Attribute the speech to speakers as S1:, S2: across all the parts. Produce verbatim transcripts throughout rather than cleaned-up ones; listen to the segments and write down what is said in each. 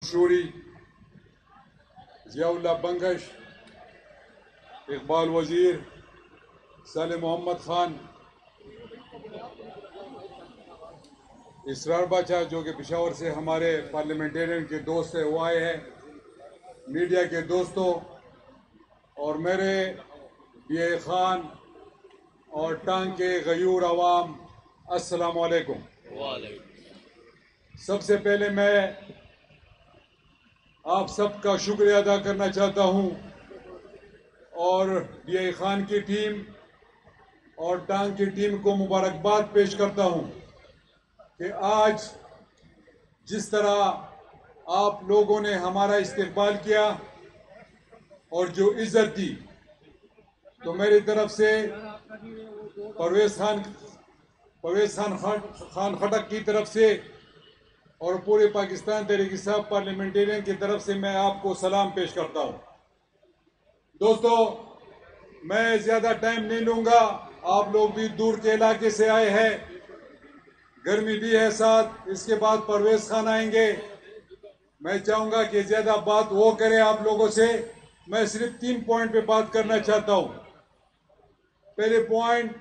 S1: شوری، ضیاء اللہ بنگش، اقبال وزیر، صالح محمد خان، اسرار باچا جو کہ پشاور سے ہمارے پارلیمنٹیرین کے دوست ہیں وہ آئے ہیں، میڈیا کے دوستوں اور میرے بی اے خان اور ٹانگ کے غیور عوام، السلام علیکم۔ سب سے پہلے میں آپ سب کا شکریہ ادا کرنا چاہتا ہوں اور بی اے خان کی ٹیم اور ٹانگ کی ٹیم کو مبارکباد پیش کرتا ہوں کہ آج جس طرح آپ لوگوں نے ہمارا استقبال کیا اور جو عزت دی، تو میری طرف سے پرویز خان پرویز خان خان خٹک کی طرف سے اور پورے پاکستان تحریک انصاف پارلیمنٹیرین کی طرف سے میں آپ کو سلام پیش کرتا ہوں۔ دوستو، میں زیادہ ٹائم نہیں لوں گا، آپ لوگ بھی دور کے علاقے سے آئے ہیں، گرمی بھی ہے ساتھ، اس کے بعد پرویز خان آئیں گے۔ میں چاہوں گا کہ زیادہ بات وہ کرے آپ لوگوں سے، میں صرف تین پوائنٹ پہ بات کرنا چاہتا ہوں۔ پہلے پوائنٹ،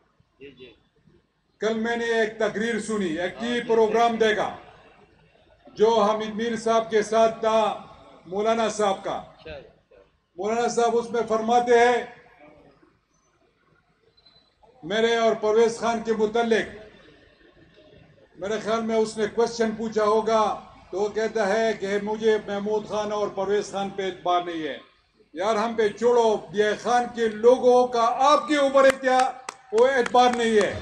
S1: کل میں نے ایک تقریر سنی، ایک ٹی وی پروگرام دیکھا جو حمید میر صاحب کے ساتھ تھا، مولانا صاحب کا۔ مولانا صاحب اس میں فرماتے ہیں میرے اور پرویز خان کے متعلق، میرے خیال میں اس نے کوشچن پوچھا ہوگا تو وہ کہتا ہے کہ مجھے محمود خان اور پرویز خان پہ اعتبار نہیں ہے۔ یار ہم پہ چھوڑو، بی اے خان کے لوگوں کا آپ کے اوپر وہ اعتبار نہیں ہے۔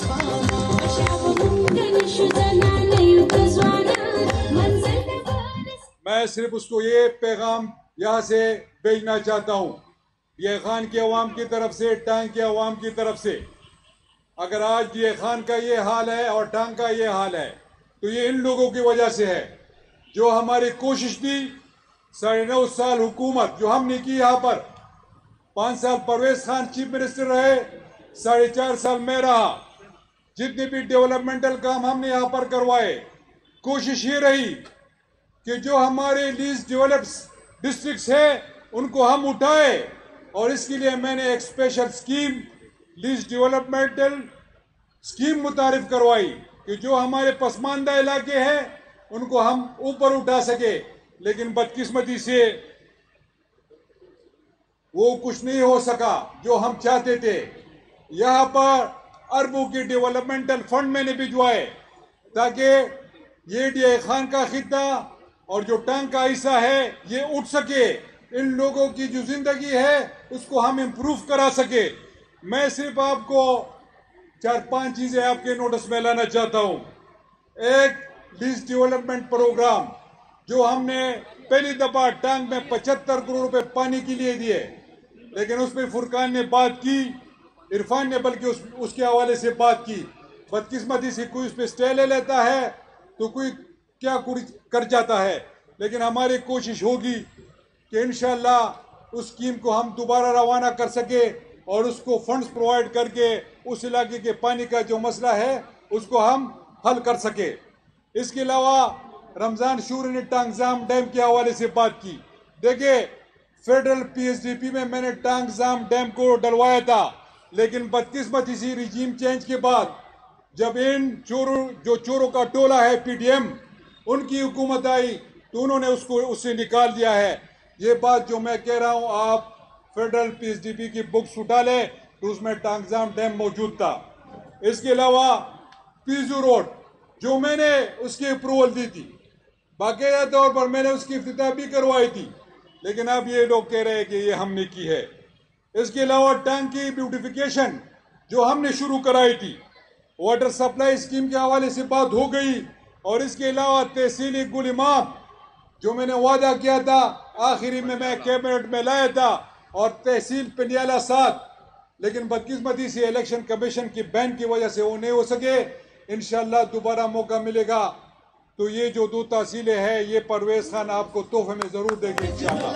S1: میں صرف اس کو یہ پیغام یہاں سے بھیجنا چاہتا ہوں، بی اے خان کے عوام کی طرف سے، ٹانگ کے عوام کی طرف سے، اگر آج بی اے خان کا یہ حال ہے اور ٹانگ کا یہ حال ہے تو یہ ان لوگوں کی وجہ سے ہے جو ہماری کوشش تھی، ساڑھے نو سال حکومت جو ہم نے کی یہاں پر، پانچ سال پرویز خان چیف منسٹر رہے، ساڑھے چار سال میں رہا، جتنے بھی ڈیولپمنٹل کام ہم نے یہاں پر کروائے، کوشش یہ رہی کہ جو ہمارے لیسٹ ڈیولپس ڈسٹرکٹس ہیں ان کو ہم اٹھائے، اور اس کے لیے میں نے ایک special scheme least developmental scheme متعارف کروائی کہ جو ہمارے پسماندہ علاقے ہیں ان کو ہم اوپر اٹھا سکے، لیکن بدقسمتی سے وہ کچھ نہیں ہو سکا جو ہم چاہتے تھے۔ یہاں پر اربوں کی ڈیولپمنٹل فنڈ میں نے بھجوائے تاکہ یہ ڈی اے خان کا خطہ اور جو ٹانگ کا حصہ ہے یہ اٹھ سکے، ان لوگوں کی جو زندگی ہے اس کو ہم امپروو کرا سکے۔ میں صرف آپ کو چار پانچ چیزیں آپ کے نوٹس میں لانا چاہتا ہوں۔ ایک، لیز ڈیولپمنٹ پروگرام جو ہم نے پہلی دفعہ ٹانگ میں پچہتر کروڑ روپے پانی کے لیے دیے، لیکن اس میں فرقان نے بات کی، عرفان نے بلکہ اس, اس کے حوالے سے بات کی، بدقسمتی سے کوئی اس پہ سٹے لے لیتا ہے تو کوئی کیا کر جاتا ہے، لیکن ہماری کوشش ہوگی کہ انشاءاللہ اس اسکیم کو ہم دوبارہ روانہ کر سکے اور اس کو فنڈز پرووائڈ کر کے اس علاقے کے پانی کا جو مسئلہ ہے اس کو ہم حل کر سکے۔ اس کے علاوہ رمضان شور نے ٹانگزام ڈیم کے حوالے سے بات کی۔ دیکھیں، federal P S D P میں میں نے ٹانگزام ڈیم کو ڈلوایا تھا، لیکن بدقسمتی سے ریجیم چینج کے بعد جب ان چوروں جو چوروں کا ٹولہ ہے پی ڈی ایم ان کی حکومت آئی تو انہوں نے اس کو اس سے نکال دیا ہے۔ یہ بات جو میں کہہ رہا ہوں، آپ federal P S D P کی بکس اٹھا لیں تو اس میں ٹانگزام ڈیم موجود تھا۔ اس کے علاوہ پیزو روڈ جو میں نے اس کی اپروول دی تھی، باقاعدہ طور پر میں نے اس کی افتتاح بھی کروائی تھی، لیکن اب یہ لوگ کہہ رہے ہیں کہ یہ ہم نے کی ہے۔ اس کے علاوہ ٹانگ کی بیوٹیفیکیشن جو ہم نے شروع کرائی تھی، واٹر سپلائی اسکیم کے حوالے سے بات ہو گئی، اور اس کے علاوہ تحصیلی گل امام جو میں نے وعدہ کیا تھا آخری میں میں کیبنٹ میں لایا تھا، اور تحصیل پنڈیالہ ساتھ، لیکن بدقسمتی سے الیکشن کمیشن کی بین کی وجہ سے وہ نہیں ہو سکے۔ انشاءاللہ دوبارہ موقع ملے گا تو یہ جو دو تحصیلیں ہیں یہ پرویز خان آپ کو تحفے میں ضرور دے گے انشاءاللہ۔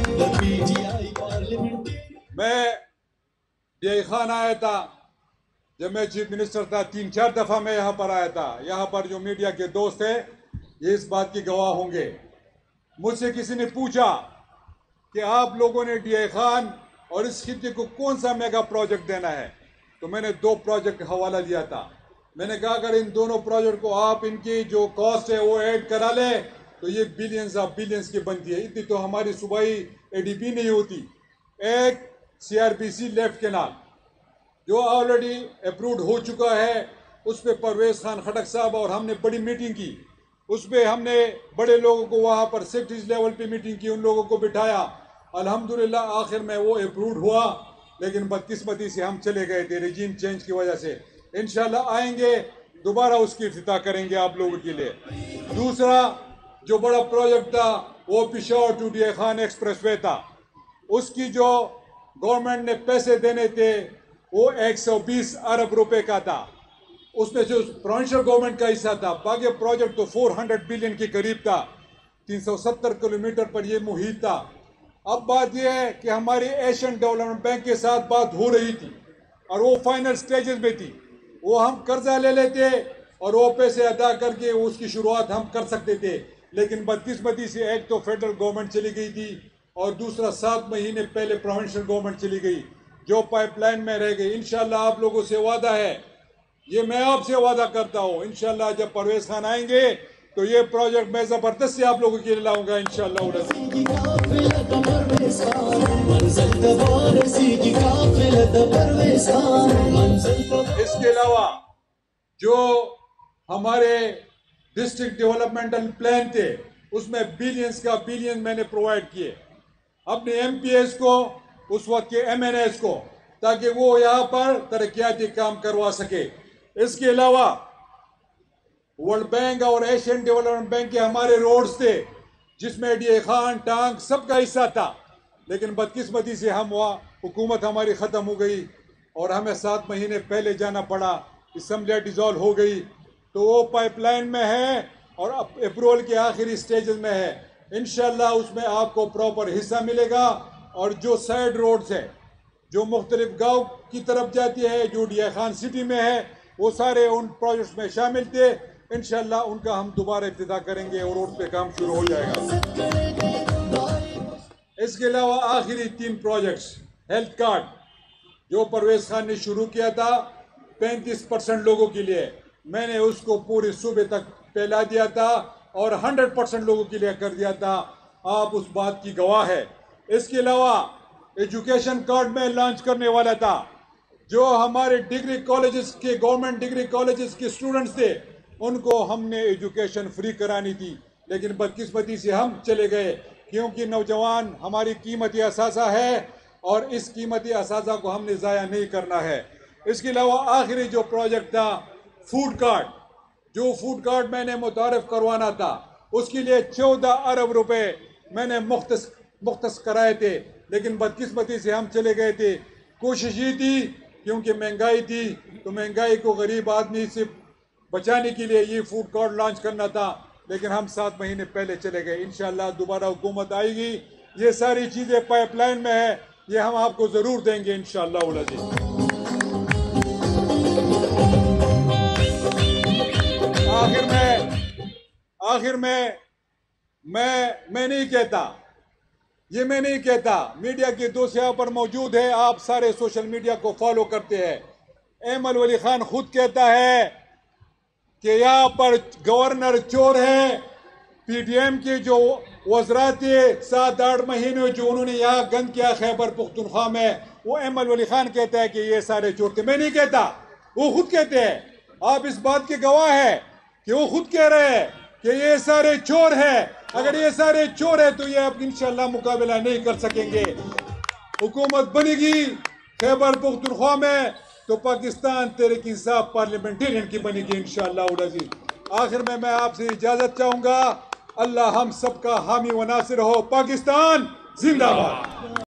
S1: میں ڈی اے خان آیا تھا، جب میں چیف منسٹر تھا تین چار دفعہ میں یہاں پر آیا تھا. یہاں پر جو میڈیا کے دوست ہیں یہ اس بات کی گواہ ہوں گے. مجھ سے کسی نے پوچھا کہ آپ لوگوں نے ڈی اے خان اور اس خطے کو کون سا میگا پروجیکٹ دینا ہے, تو میں نے دو پروجیکٹ حوالہ دیا تھا. میں نے کہا اگر ان دونوں پروجیکٹ کو آپ ان کی جو کاسٹ ہے وہ ایڈ کرا لیں تو یہ بلینز آف بلینز کی بنتی ہے. اتنی تو ہماری صوبائی اے ڈی پی نہیں ہوتی. ایک C R P C left canal جو آلریڈی اپروڈ ہو چکا ہے, اس پہ پرویز خان خٹک صاحب اور ہم نے بڑی میٹنگ کی. اس پہ ہم نے بڑے لوگوں کو وہاں پر سیکٹریز لیول پہ میٹنگ کی, ان لوگوں کو بٹھایا. الحمدللہ آخر میں وہ اپروڈ ہوا, لیکن بدقسمتی سے ہم چلے گئے تھے ریجیم چینج کی وجہ سے. انشاءاللہ آئیں گے دوبارہ اس کی افتتاح کریں گے آپ لوگوں کے لیے. دوسرا جو بڑا پروجیکٹ تھا وہ Peshawar to D A Khan expressway تھا. اس کی جو گورنمنٹ نے پیسے دینے تھے وہ ایک سو بیس ارب روپے کا تھا. اس میں جو پروونشل گورنمنٹ کا حصہ تھا, باقی پروجیکٹ تو فور ہنڈریڈ بلین کے قریب تھا. تین سو ستر کلومیٹر پر یہ محیط تھا. اب بات یہ ہے کہ ہماری ایشین ڈیولپمنٹ بینک کے ساتھ بات ہو رہی تھی اور وہ فائنل سٹیجز میں تھی. وہ ہم قرضہ لے لیتے اور وہ پیسے ادا کر کے اس کی شروعات ہم کر سکتے تھے, لیکن بدقسمتی سے ایک تو فیڈرل گورنمنٹ چلی گئی تھی اور دوسرا سات مہینے پہلے پروونشل گورنمنٹ چلی گئی جو پائپ لائن میں رہ گئی. انشاءاللہ آپ لوگوں سے وعدہ ہے, یہ میں آپ سے وعدہ کرتا ہوں, انشاءاللہ جب پرویز خان آئیں گے تو یہ پروجیکٹ میں زبردست سے آپ لوگوں کے لیے لاؤں گا انشاءاللہ. اس کے علاوہ جو ہمارے ڈسٹرکٹ ڈیولپمنٹل پلان تھے اس میں بلینز کا بلین میں نے پرووائڈ کیے اپنے ایم پی ایس کو, اس وقت کے ایم این ایس کو, تاکہ وہ یہاں پر ترقیاتی کام کروا سکے. اس کے علاوہ ورلڈ بینک اور ایشین ڈیولپمنٹ بینک کے ہمارے روڈز تھے جس میں ڈی اے خان ٹانک سب کا حصہ تھا, لیکن بدقسمتی سے ہم وہاں حکومت ہماری ختم ہو گئی اور ہمیں سات مہینے پہلے جانا پڑا. اسمبلی ڈیزالو ہو گئی تو وہ پائپ لائن میں ہے اور اپروول کے آخری سٹیجز میں ہے. انشاءاللہ اس میں آپ کو پراپر حصہ ملے گا. اور جو سائیڈ روڈز ہے جو مختلف گاؤں کی طرف جاتی ہے جو ڈی اے خان سٹی میں ہے وہ سارے ان پروجیکٹس میں شامل تھے. انشاءاللہ ان کا ہم دوبارہ افتتاح کریں گے اور روڈ پہ کام شروع ہو جائے گا. اس کے علاوہ آخری تین پروجیکٹس, ہیلتھ کارڈ جو پرویز خان نے شروع کیا تھا پینتیس پرسنٹ لوگوں کے لیے, میں نے اس کو پورے صوبے تک پھیلا دیا تھا اور ہنڈریڈ پرسنٹ لوگوں کے لیے کر دیا تھا. آپ اس بات کی گواہ ہے. اس کے علاوہ ایجوکیشن کارڈ میں لانچ کرنے والا تھا. جو ہمارے ڈگری کالجز کے گورنمنٹ ڈگری کالجز کے اسٹوڈنٹس تھے ان کو ہم نے ایجوکیشن فری کرانی تھی, لیکن بدقسمتی سے ہم چلے گئے کیونکہ نوجوان ہماری قیمتی اثاثہ ہے اور اس قیمتی اثاثہ کو ہم نے ضائع نہیں کرنا ہے. اس کے علاوہ آخری جو پروجیکٹ تھا فوڈ کارڈ, جو فوڈ کارڈ میں نے متعارف کروانا تھا اس کے لیے چودہ ارب روپے میں نے مختص مختص کرائے تھے, لیکن بدقسمتی سے ہم چلے گئے تھے. کوشش یہ تھی کیونکہ مہنگائی تھی تو مہنگائی کو غریب آدمی سے بچانے کے لیے یہ فوڈ کارڈ لانچ کرنا تھا, لیکن ہم سات مہینے پہلے چلے گئے. انشاءاللہ دوبارہ حکومت آئے گی, یہ ساری چیزیں پائپ لائن میں ہے, یہ ہم آپ کو ضرور دیں گے انشاءاللہ العزیز. آخر میں آخر میں میں میں نہیں کہتا یہ میں نہیں کہتا میڈیا کے دوست یہاں پر موجود ہے, آپ سارے سوشل میڈیا کو فالو کرتے ہیں. ایمل ولی خان خود کہتا ہے کہ یہاں پر گورنر چور ہے. پی ڈی ایم کے جو وزراء تھے سات آٹھ مہینے جو انہوں نے یہاں گند کیا خیبر پختونخوا میں, وہ ایمل ولی خان کہتا ہے کہ یہ سارے چور تھے. میں نہیں کہتا, وہ خود کہتے ہیں. آپ اس بات کے گواہ ہیں کہ وہ خود کہہ رہے ہیں کہ یہ سارے چور ہیں. اگر یہ سارے چور ہیں تو یہ اب انشاءاللہ مقابلہ نہیں کر سکیں گے. حکومت بنے گی خیبر پختونخوا میں تو پاکستان تحریک انصاف پارلیمنٹرین کی بنے گی انشاءاللہ العزیز. آخر میں میں آپ سے اجازت چاہوں گا. اللہ ہم سب کا حامی و ناصر ہو. پاکستان زندہ باد.